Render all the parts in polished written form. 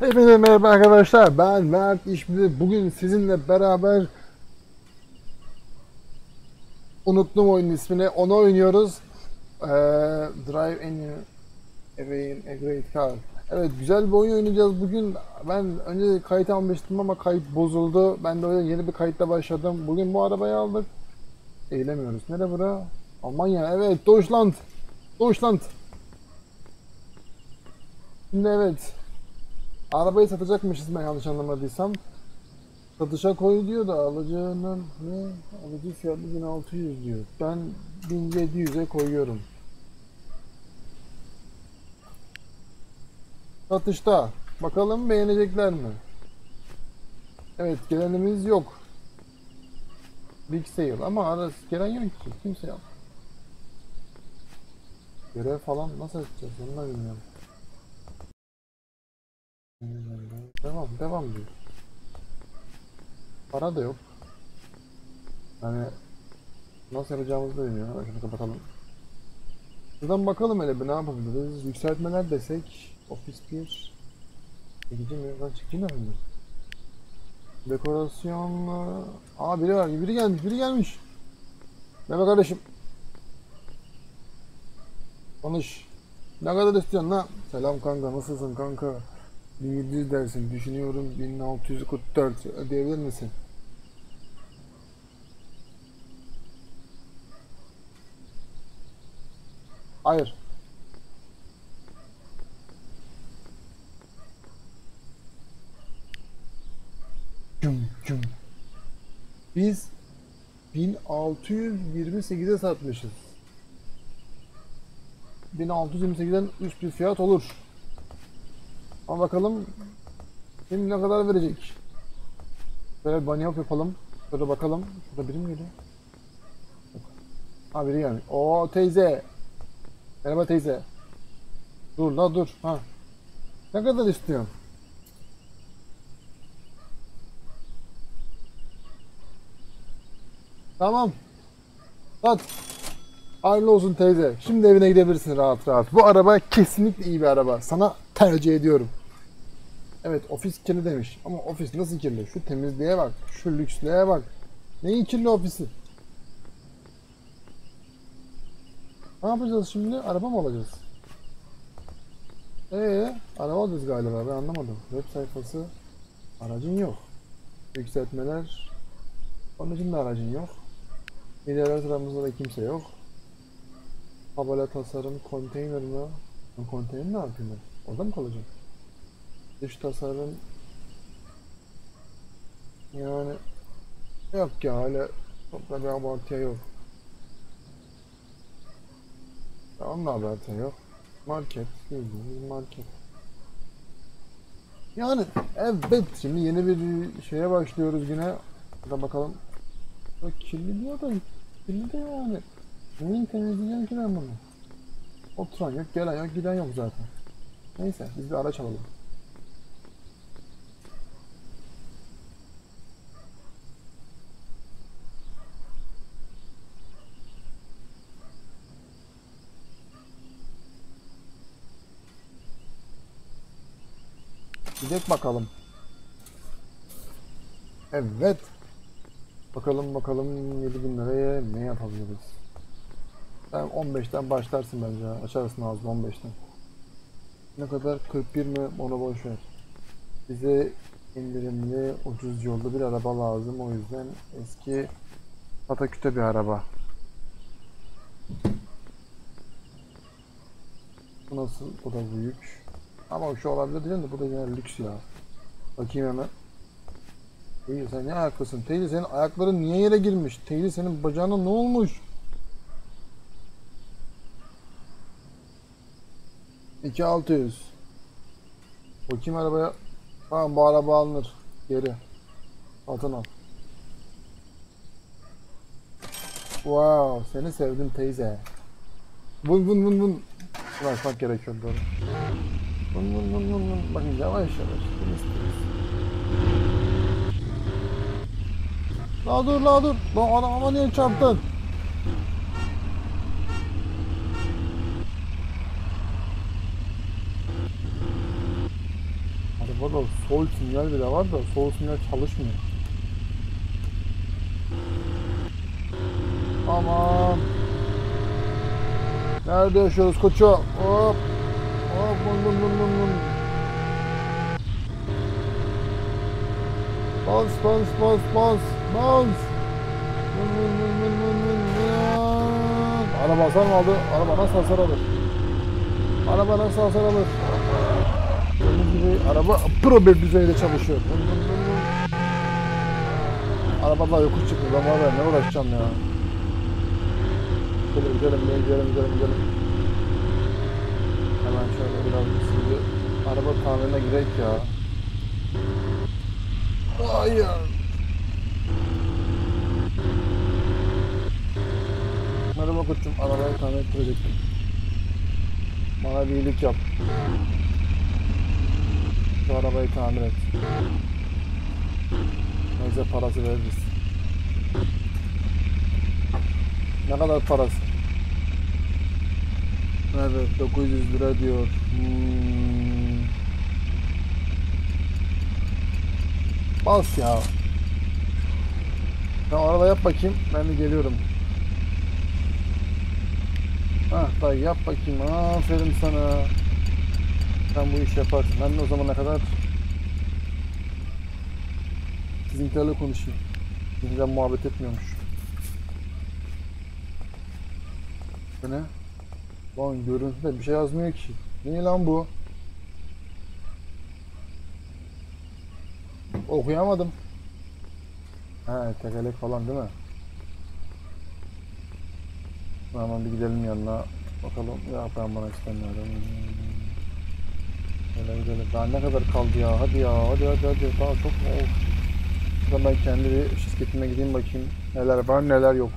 Hepinize merhaba arkadaşlar. Ben Mert İşbirliği. Bugün sizinle beraber unuttum oyunun ismini. Onu oynuyoruz. Drive any away in a great car. Evet, güzel bir oyun oynayacağız bugün. Ben önce kayıt almıştım ama kayıt bozuldu. Ben de öyle yeni bir kayıtla başladım. Bugün bu arabayı aldık. Eğilemiyoruz. Nere bura? Almanya. Evet, Deutschland. Deutschland. Şimdi evet. Arabayı satacakmışız ben yanlış anlamadıysam. Satışa koy diyor da alıcının ne? Alıcı fiyatı 1600 diyor. Ben 1700'e koyuyorum. Satışta. Bakalım beğenecekler mi? Evet, gelenimiz yok. Big sale ama arası gelen yok ki. Kimse yok. Görev falan nasıl edeceğiz onu da bilmiyorum. Devam diyor. Para da yok. Yani nasıl yapacağımızı da bilmiyorum. Şunu kapatalım. Şuradan bakalım hele bir ne yapabiliriz. Yükseltmeler desek. Office 1. Çekici mi? Lan çekici mi? Dekorasyonla... Aa, biri var. Biri gelmiş. Merhaba kardeşim. Konuş. Ne kadar istiyorsun lan? Selam kanka, nasılsın kanka? 1700 dersin. Düşünüyorum 1644. Ödeyebilir misin? Hayır. Cum. Biz 1628'e satmışız. 1628'den üst bir fiyat olur. Ama bakalım şimdi ne kadar verecek? Böyle bir bunny hop yapalım. Şurada bakalım. Şurada biri mi geliyor? Ha, biri gelmiş. Oo teyze. Merhaba teyze. Dur la dur. Ha. Ne kadar istiyorsun? Tamam. Sat. Hayırlı olsun teyze. Şimdi evine gidebilirsin rahat rahat. Bu araba kesinlikle iyi bir araba. Sana tercih ediyorum. Evet, ofis kirli demiş. Ama ofis nasıl kirli? Şu temizliğe bak. Şu lükslüğe bak. Neyin kirli ofisi? Ne yapacağız şimdi? Araba mı alacağız? Araba alacağız galiba. Ben anlamadım. Web sayfası. Aracın yok. Yükseltmeler. Onun için de aracın yok. Liderler sıramızda da kimse yok. Tabela tasarım, konteyner mi? Ben konteyner ne yapayım ben? Orada mı kalacağım? Dış tasarım. Yani yok ya, hala çok da bir abartıya yok. Ya onun da abartıya yok. Market, bildiğimiz market. Yani evet, şimdi yeni bir şeye başlıyoruz yine. Burada bakalım. Bak, kirli diyor da kirli de yani. Neyin temizleyeceğim ki ben bunu? Oturan yok, gelen yok, giden yok zaten. Neyse, biz bir araç alalım. Gidelim bakalım. Evet. Bakalım 7000 liraya ne yapabiliriz? Sen 15'ten başlarsın bence. Açarsın ağzını 15'ten. Ne kadar? 41 mi? Onu boş ver. Bize indirimli, ucuz yolda bir araba lazım. O yüzden eski pataküte bir araba. Bu nasıl? Bu da büyük. Ama şu olabilir diyeceğim de bu da yine lüks ya. Bakayım hemen. Teyze sen ne ayaklısın? Teyze senin ayakların niye yere girmiş? Teyze senin bacağına ne olmuş? 2600. Bakayım arabaya. Tamam, bu araba alınır. Geri. Satın al. Wow, seni sevdim teyze. Bun. Bırakmak gerekiyor doğru. Bun. Bakın yavaş. La dur. Lan adama niye çarptın? Burada sol sinyal bile var da sol sinyal çalışmıyor. Aman. Nerede yaşıyoruz koçum? Hop. Hop bun bun bun bun bun. Bounce bounce bounce bounce bounce. Bun bun bun bun bun bun bun. Araba hasar mı aldı? Araba nasıl hasar alır? Araba nasıl hasar alır? Gördüğünüz gibi araba pro bir düzeyde çalışıyor. Bun bun bun bun. Araba daha yokuş çıktı. Ben var ya ne uğraşacağım ya. Gidelim. Hemen şöyle biraz şimdi araba tamirine girek ya. Hayır. Merhaba koçum, arabayı tamir ettirecektim. Bana bir iyilik yap. Şu arabayı tamir et. Neyse parası veririz. Ne kadar parası? Evet 900 lira diyor. Bas ya. Sen araba yap bakayım. Ben de geliyorum. Hah dayı yap bakayım. Aferin sana. Sen bu işi yaparsın. Ben de o zamana kadar sizinkilerle konuşayım. Bizden muhabbet etmiyormuş. Bu ne? Lan görüntüde bir şey yazmıyor ki. Ne lan bu? Okuyamadım. He tekerlek falan değil mi? Hemen bir gidelim yanına. Bakalım ya ben bana istemiyorum. Gidelim. Daha ne kadar kaldı ya? Hadi ya hadi. Daha çok mu? Ben kendi bir şirketime gideyim bakayım. Neler var neler yok.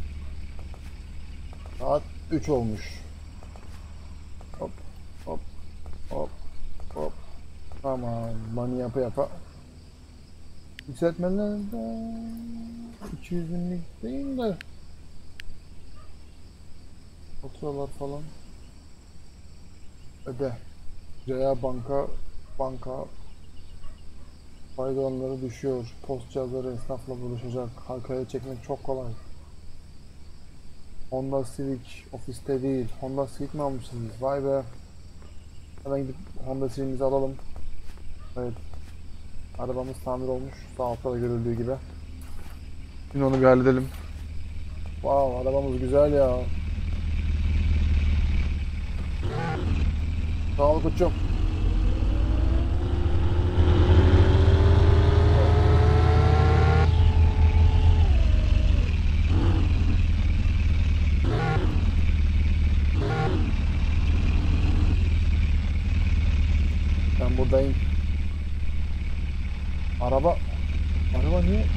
Saat 3 olmuş. Hop hop hop hop. Tamam. Money yapa. Yükseltmelerde 200 binlik değil de faturalar falan öde. CA banka faydalanları düşüyor. Post cihazları esnafla buluşacak. Halkaya çekmek çok kolay. Honda Civic ofiste değil. Honda Civic mi almışsınız? Vay be. Hemen gidip Honda Civic'imizi alalım. Evet. Arabamız tamir olmuş. Sağ altta da görüldüğü gibi. Şimdi onu bir halledelim. Wow, arabamız güzel ya. Sağ ol koçum. Ben buradayım. Araba niye?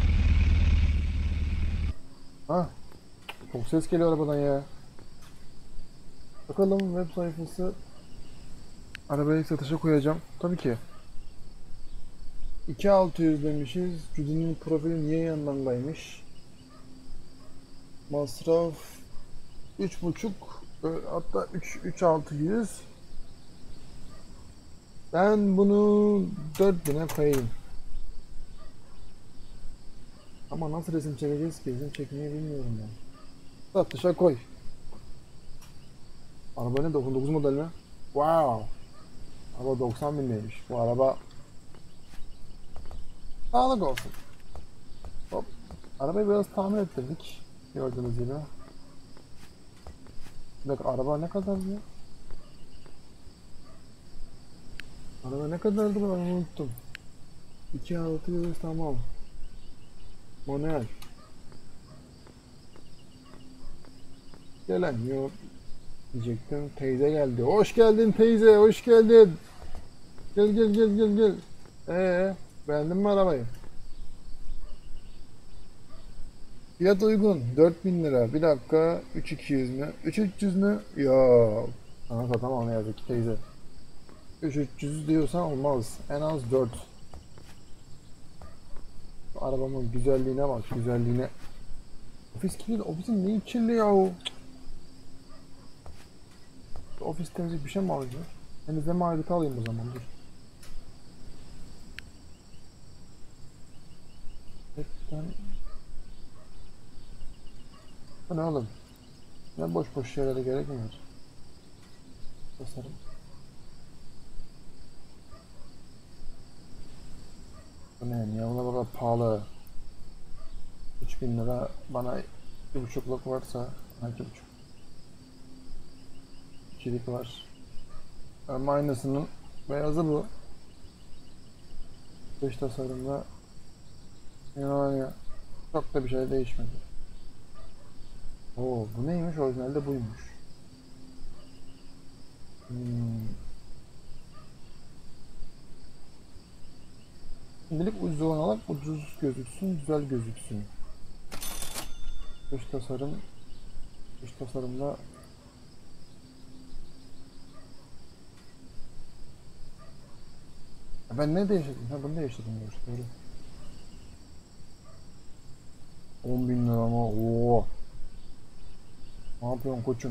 Ha, çok ses geliyor arabadan ya. Bakalım web sayfası. Arabayı satışa koyacağım. Tabii ki. 2600 demişiz. Judy'nin profili niye yanlarındaymış? Masraf 3,5 hatta 3600. Ben bunu 4000'e koyayım. Ama nasıl resim çekeceğiz ki? Resim çekmeyi bilmiyorum ben. Satışa koy. Araba ne? 99 model mi? Wow. Araba 90 binleymiş. Bu araba sağlık olsun. Hop. Arabayı biraz tamir ettirdik. Gördüğünüz gibi. Bir dakika araba ne kadar ya? Araba ne kadardı ben unuttum. 2600 tamam. Manuel. Gelen yok. Diyecektim. Teyze geldi. Hoş geldin teyze. Hoş geldin. Gel. Beğendin mi arabayı? Fiyat uygun. 4000 lira. Bir dakika. 3200 mü? 3300 mü? Yok. Sana satamam ne yazık ki teyze. 3300 diyorsan olmaz. En az 4. Arabamın güzelliğine bak. Güzelliğine. Ofis kirli. Ofisin neyi kirli yahu? Ofis temizlik bir şey mi alacağız? Temizleme aygıtı alayım o zaman dur. Gerçekten. Bu ne oğlum? Ne boş boş şeylere gerek mi var? Tasarım. Bu ne? Niye buna kadar pahalı? 3000 lira bana 2,5'luk varsa 2,5. 2'lik var. Ama aynısının beyazı bu. Dış tasarımda yani çok da bir şey değişmedi. Oo, bu neymiş? Orijinalde buymuş. Hmm. Şimdilik ucuz olan alan ucuz gözüksün, güzel gözüksün. Dış tasarım, dış tasarımda ben ne değiştirdim? Ha bunu değiştirdim diyor. Doğru. 10.000 lira ama ooo. Ne yapıyorsun koçum?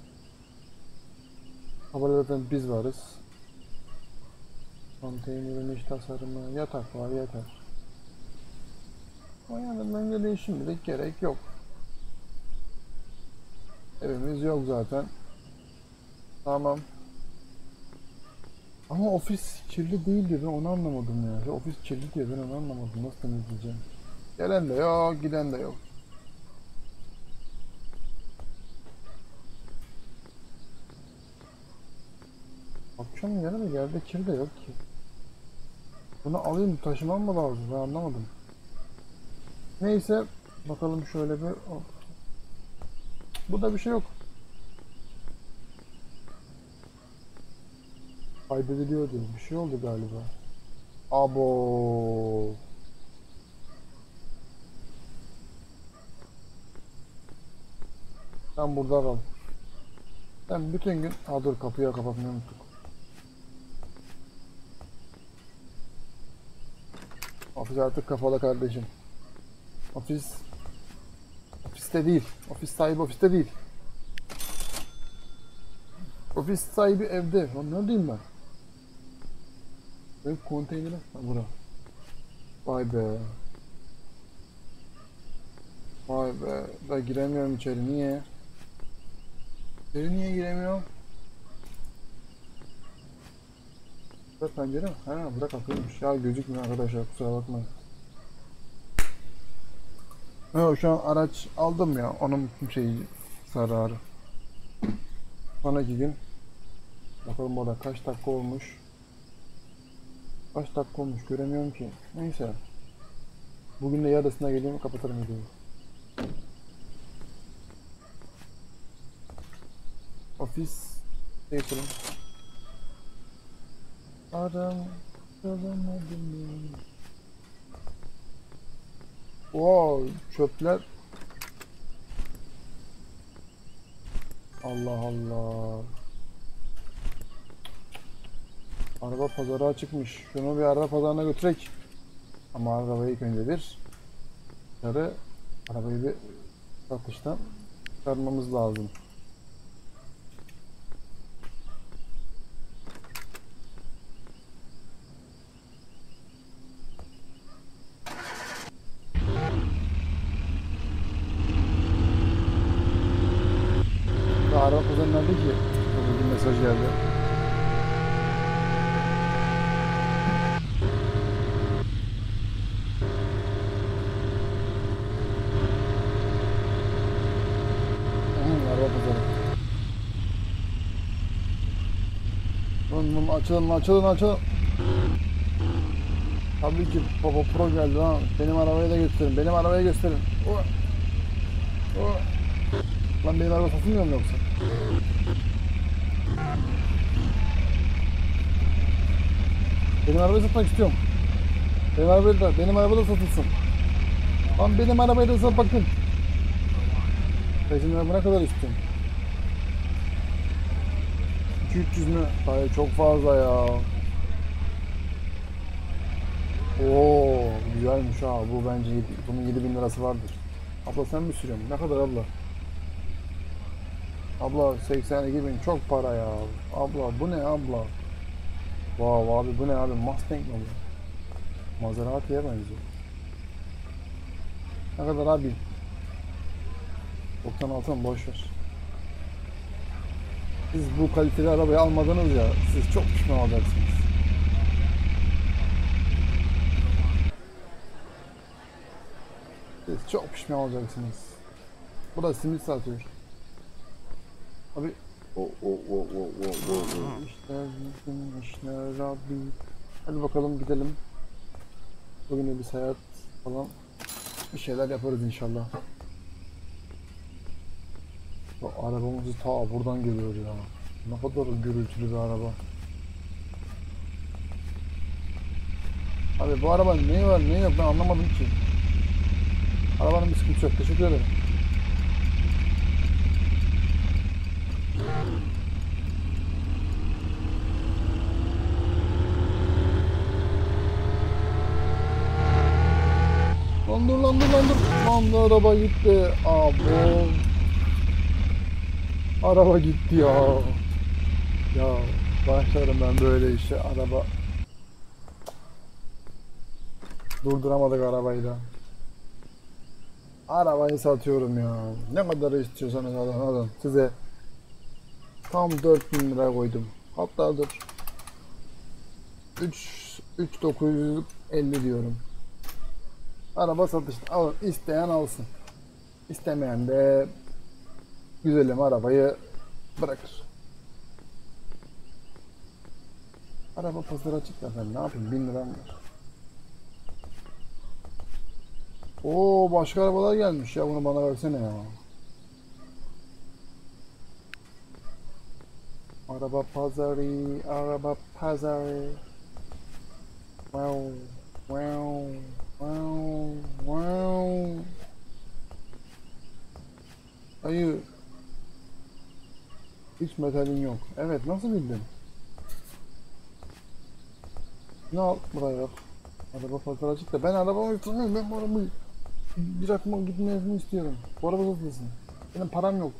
Haberlerden biz varız. Konteynerin iç tasarımı, yatak var yeter. O yani bence değişimlik gerek yok. Evimiz yok zaten. Tamam. Ama ofis kirli değil diyor, ben onu anlamadım ya. Ofis kirli diyor, ben onu anlamadım. Nasıl temizleyeceğim? Gelen de yok, giden de yok. Akşam yarın yerde kir de yok ki. Bunu alayım, taşımam mı lazım? Ben anlamadım. Neyse, bakalım şöyle bir... Oh. Burada bir şey yok. Kaydediliyor diyor. Bir şey oldu galiba. Abo. Sen burada kal. Ben bütün gün... Ha dur, kapıyı kapatmayı unuttuk. Ofis artık kapalı kardeşim. Ofiste değil. Ofis sahibi ofiste değil. Ofis sahibi evde. Lan neredeyim ben? Ev konteyneri. Ha bura. Vay be. Vay be. Da giremiyorum içeri. Niye? İçeri niye giremiyorum? Burada pencere mi? Ha burada kapıymış. Ya gözükmüyor arkadaşlar, kusura bakmayın. Yok şu an araç aldım ya. Onun şeyi zararı. Sonraki gün bakalım orada kaç dakika olmuş. Kaç dakika olmuş göremiyorum ki. Neyse. Bugün de yarısına geleyim, kapatırım videoyu. Ofis yapalım. Aram kalamadım. Wow, çöpler. Allah Allah. Araba pazara çıkmış. Şunu bir araba pazarına götürek. Ama arabayı ilk önce bir dışarı, arabayı bir satıştan çıkarmamız lazım. Araba pazarı nerede ki? Bir mesaj geldi. Araba pazarı. Açılın açılın açılın. Tabii ki Baba Pro geldi ha. Benim arabayı da gösterin. Benim arabayı gösterin. Oh. Oh. Lan benim araba satılmıyor mu yoksa? Benim arabayı satmak istiyorum. Benim araba da satılsın. Lan benim arabayı da sat bakın. Senin araba ne kadar istiyorum? 200 mü? Hayır çok fazla ya. Oo güzelmiş ha. Bu bence bunun 7.000 lirası vardır. Abla sen mi sürüyorsun? Ne kadar abla? Abla 82.000 çok para ya. Abla bu ne abla? Wow abi bu ne abi? Mustang mi bu? Maserati'ye benziyor. Ne kadar abi? 96 mı? Boş ver. Siz bu kaliteli arabayı almadınız ya, siz çok pişman olacaksınız. Siz çok pişman olacaksınız. Bu da simit satıyor. Abi o işler bizim işler abi. Hadi bakalım gidelim. Bugün de bir seyahat falan bir şeyler yaparız inşallah. Bu arabamız ta buradan geliyor ya. Ne kadar gürültülü bir araba. Abi bu arabanın neyi var neyi yok ben anlamadım ki. Arabanın bir sıkıntısı yok. Teşekkür ederim. Lan dur lan dur lan dur. Lan da araba gitti. Abo. Araba gitti ya. Ya başlarım ben böyle işe. Araba. Durduramadık arabayı da. Arabayı satıyorum ya. Ne kadar istiyorsanız alın alın. Size tam 4.000 lira koydum. Hatta dur. 3950 diyorum. Araba satışta. Alın. İsteyen alsın. İstemeyen de güzelim arabayı bırakır. Araba pazarı açık da ben ne yapayım 1000 liram var. Oo başka arabalar gelmiş ya bunu bana versene ya. Araba pazarı, araba pazarı. Wow, wow, wow, wow. Hayır. Hiç metalin yok. Evet nasıl bildin? Ne al buraya bak. Araba pazarı açık da ben arabamı istemiyorum. Ben bu arabayı bırakma gitmesini istiyorum. Bu araba satılsın. Benim param yok.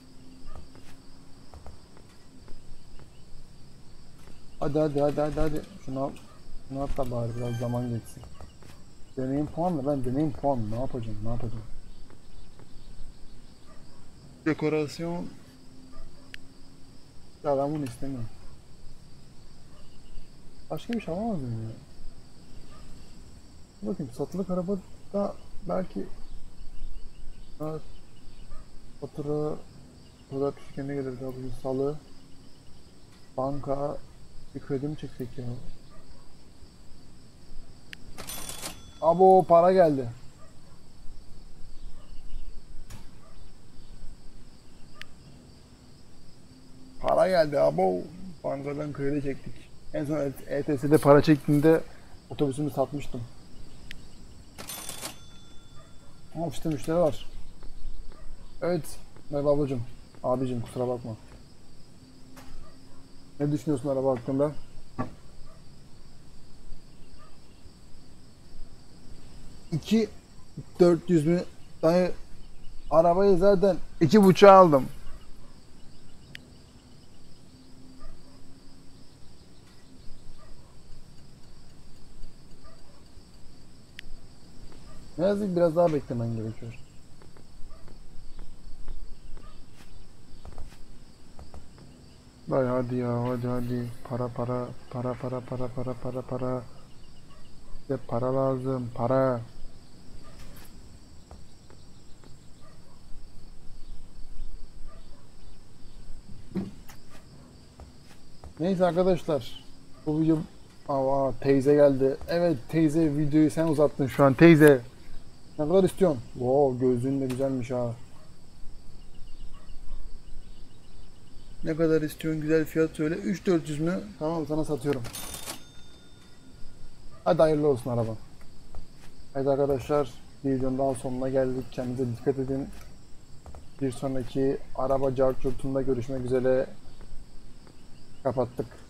Hadi. Şunu al. Şunu at da bari biraz zaman geçsin. Deneyim puanla ben deneyim puan ne yapacağım ne yapacağım. Dekorasyon. Ya ben bunu istemiyorum. Başka bir şey alamaz mıyım ya? Bakayım satılık arabada belki fatura kadar küçükken ne gelir bugün salı banka bir kredi mi çeksek ya? Abo para geldi. Para geldi abo. Bankadan kredi çektik. En son ETS'de para çektiğinde otobüsümü satmıştım. Ama işte müşteri var. Evet. Merhaba ablacım. Abicim kusura bakma. Ne düşünüyorsun araba hakkında? İki 400 mü? Dayı arabayı zaten 2,5'a aldım. Ne yazık ki biraz daha beklemen gerekiyor. Dayı hadi ya hadi. Para. Size para lazım para. Neyse arkadaşlar. Bu video... Aa teyze geldi. Evet teyze videoyu sen uzattın şu an teyze. Ne kadar istiyorsun? Wow gözlüğün de güzelmiş ha. Ne kadar istiyorsun güzel fiyat söyle. 3.400 mü? Tamam sana satıyorum. Hadi hayırlı olsun araba. Evet arkadaşlar videonun daha sonuna geldik. Kendinize dikkat edin. Bir sonraki araba carçurtunda görüşmek üzere. Kapattık.